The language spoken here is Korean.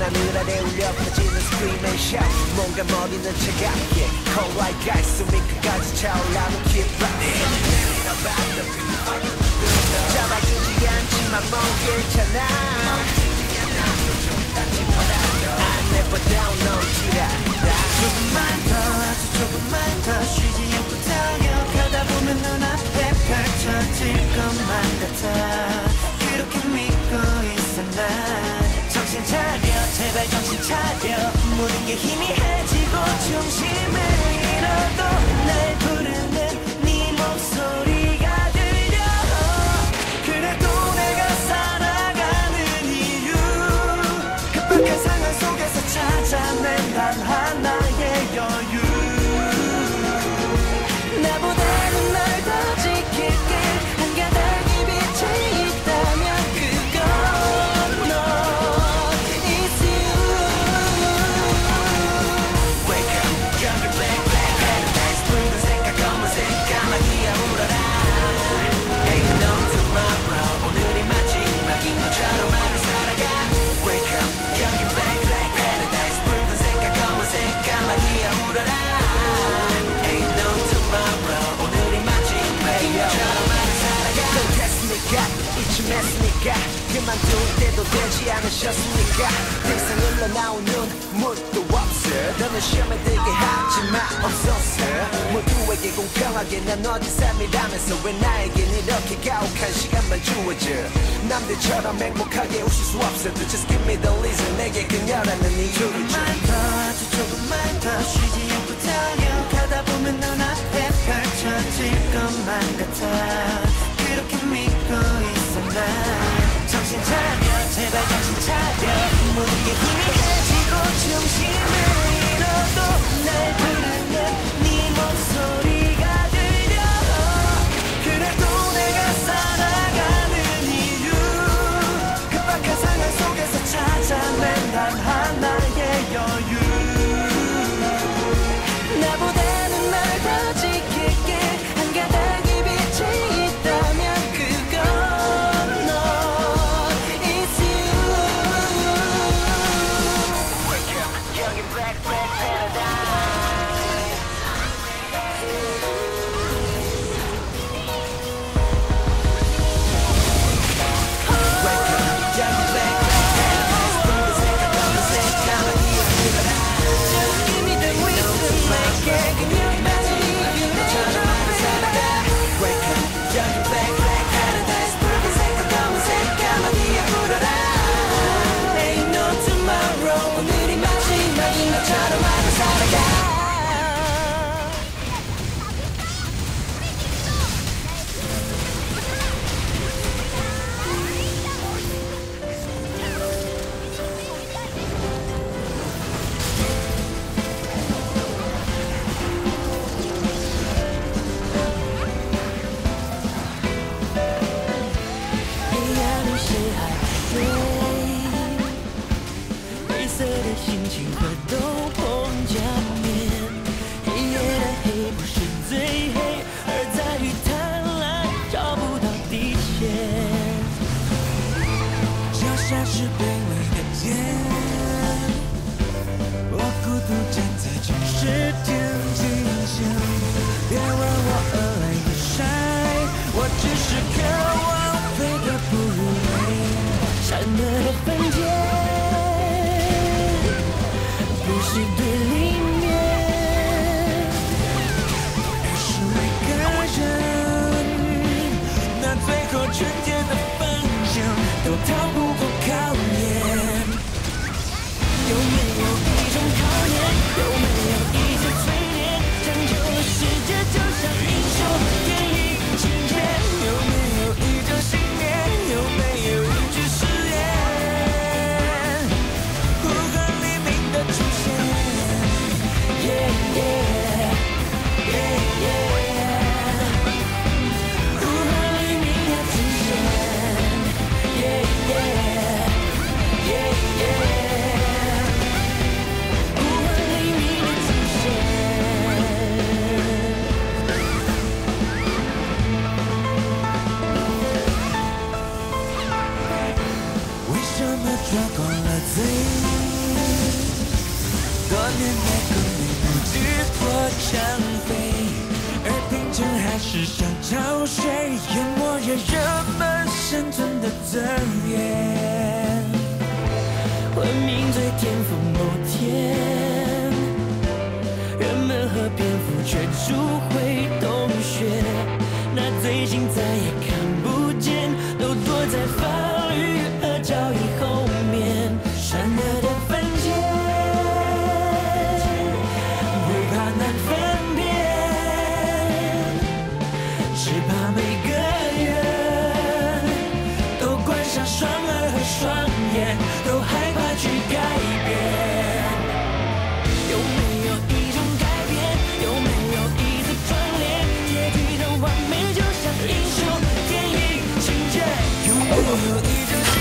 하늘 아래 울려 퍼지는 scream and shout 뭔가 머리는 차갑게 cold like ice 숨이 끝까지 차올라는 keep running 잡아주지 않지만 뭐 괜찮아 I never down no 기다려 조금만 더 아주 조금만 더 쉬지 않고 달려가다 보면 눈앞에 펼쳐질 것만 같아 그렇게 믿고 있어 난 정신 차려 제발 정신 차려 모든 게 희미해지고 중심을 잃어도 날 부르는 네 목소리가 들려 그래도 내가 살아가는 이유 급박한 상황 속에서 찾아낸 단 하나의 여유 나보다는 널 더 지킬게 한 가닥이 빛이 있다면 그건 너 It's you Wake up 여기 black black paradise 붉은색과 검은색 까마귀야 울어라 Ain't no tomorrow 오늘이 마지막인 것처럼 하루 살아가 Wake up 여기 black black paradise 붉은색과 검은색 까마귀야 울어라 Ain't no tomorrow 오늘이 마지막인 것처럼 하루 살아가 Don't test me God 이쯤 했으니까 그만둘 때도 되지 않으셨습니까 더 이상 흘러나온 눈물도 없어 너는 시험에 들게 하지 마 없었어 모두에게 공평하게 난 너의 삶이라면서 왜 나에겐 이렇게 가혹한 시간만 주어져 남들처럼 행복하게 웃을 수 없어도 Just give me the reason 내게 그녀라는 이유를 줘 조금만 더 아주 조금만 더 쉬지 않고 달려가다 보면 눈앞에 펼쳐질 것만 같아 그렇게 믿고 있어 난 정신 차려 제발 정신 차려 모든 게 희미해지고 중심을 잃어도 날 부르는 네 목소리가 들려 그래도 내가 살아가는 이유 급박한 상황 속에서 찾아낸 단 하나의 여유 나보다는 날 더 지킬게 한 가닥이 빛이 있다면 그건 너 It's you Wake up 여기 black black paradise Wake up 여기 black black paradise 붉은색과 검은색 까마귀야 울어라 Just give me the reason 내게 그녀의 마지막처럼 하루 살아가 Wake up 여기 black black paradise 붉은색과 검은색 까마귀야 울어라 Ain't no tomorrow 오늘이 마지막인 것처럼 하루 살아가黑暗里谁还睡？灰色的心情和斗篷假面，黑夜的黑不是最黑，而在于贪婪找不到底线。脚下是卑微的茧，我孤独站在城市天际线，别问我而来的晒，我只是渴望飞得不如雷，闪热的分界，不是对立面，而是每个人那最后纯洁的方向都逃不过考验。有没有一种考验？有没有一些淬炼？拯救了世界，就像英雄电影情节。有没有一种信念？有没有一句誓言？呼唤黎明的出现。Yeah yeah yeah yeah。呼唤黎明的出现。Yeah yeah yeah yeah。 想飞，而平静还是想潮水，淹没着人们生存的尊严。文明最巅峰某天，人们和蝙蝠却逐会洞穴，那罪行再也看不见，都躲在法律和教义后面，善恶的分界，不怕难分辨，只怕每个人都关上双耳和双眼，都害怕去改变。有没有一种改变？有没有一次转变？结局的完美就像英雄电影情节。有没有一种